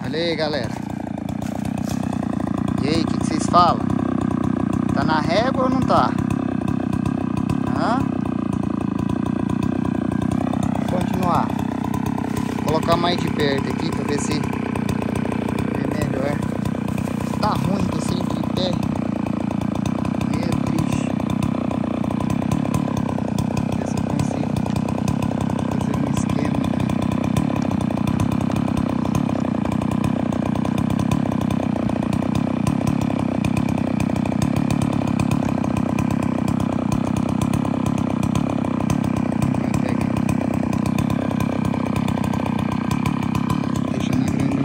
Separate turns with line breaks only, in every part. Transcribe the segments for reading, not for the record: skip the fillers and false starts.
Olha aí, galera. E aí, o que vocês falam? Tá na régua ou não tá? Hã? Vou continuar. Vou colocar mais de perto aqui pra ver se é melhor. Tá ruim, tô sem tripé. Meio triste. Ver se eu consigo fazer um esquema aqui. Vai pegar. Deixa na grande.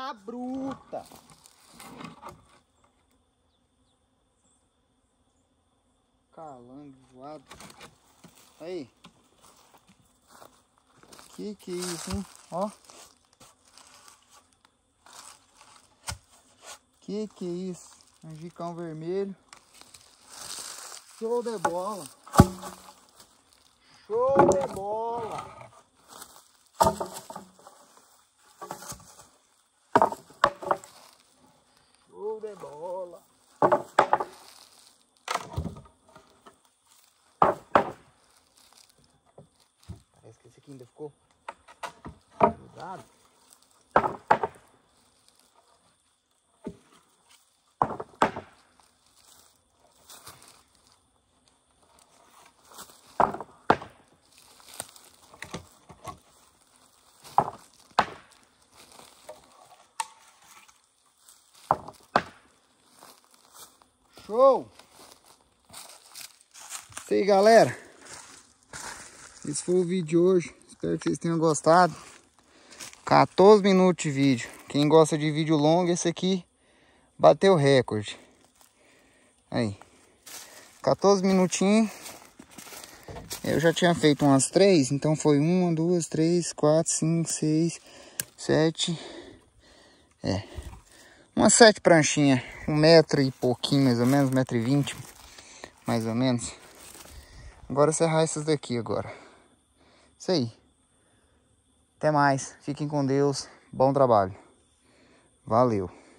tá bruta. Calango voado. Aí. Que é isso, hein? Ó. Que é isso? Angicão vermelho. Show de bola. Show de bola. Show de bola. Parece que esse aqui ainda ficou grudado. Show! Isso aí, galera. Esse foi o vídeo de hoje. Espero que vocês tenham gostado. 14 minutos de vídeo. Quem gosta de vídeo longo, esse aqui bateu o recorde. Aí. 14 minutinhos. Eu já tinha feito umas 3. Então foi 1, 2, 3, 4, 5, 6, 7. Umas 7 pranchinhas. 1 metro e pouquinho, mais ou menos. 1,20 m. Mais ou menos. Agora serrar essas daqui agora. Isso aí. Até mais. Fiquem com Deus. Bom trabalho. Valeu.